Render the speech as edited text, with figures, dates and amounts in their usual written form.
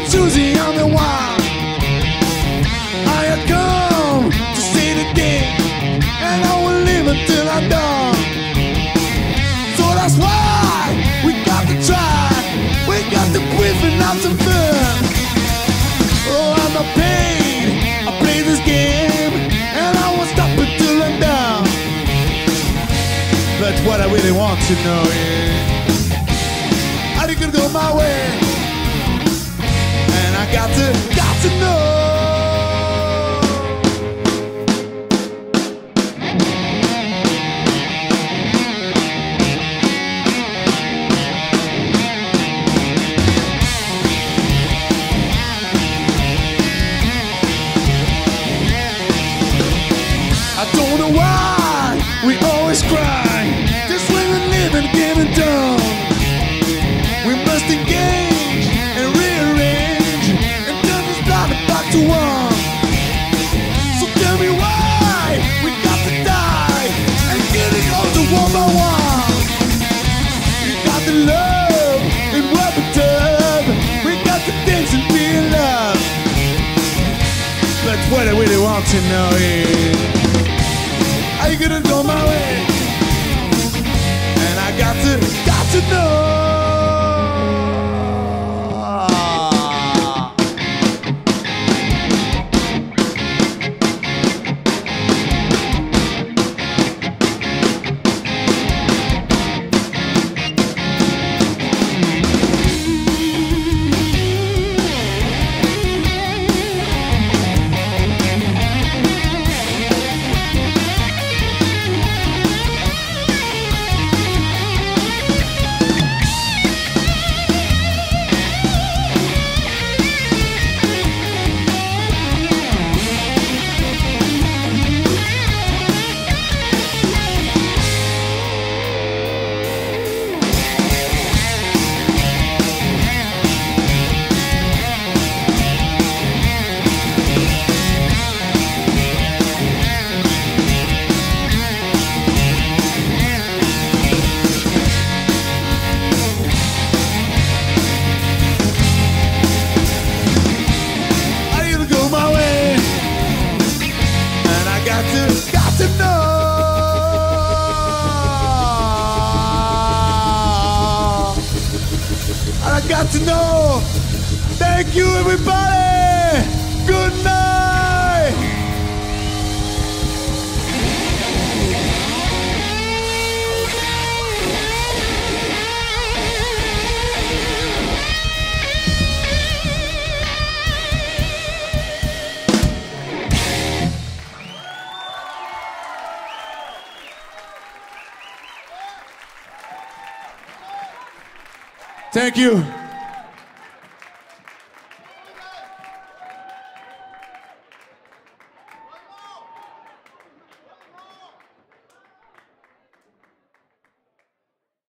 choosing on the one. I have come to see the day, and I will live until I'm done. So that's why we got to try, we got to quit and have some fun. Oh, I'm not paid, I play this game, and I won't stop until I'm down. But what I really want to know is, how you gonna go my way? And I got to know. I don't know why we always cry. This way we live and give and done. We must engage and rearrange and turn this planet back to one. So tell me why we got to die and get it on to one by one. We got the love in rubber tub, we got the dance and be in love. But what I really want to know is, are you gonna go my way? And I got to know. Got to know. I got to know. Thank you, everybody. Good night. Thank you.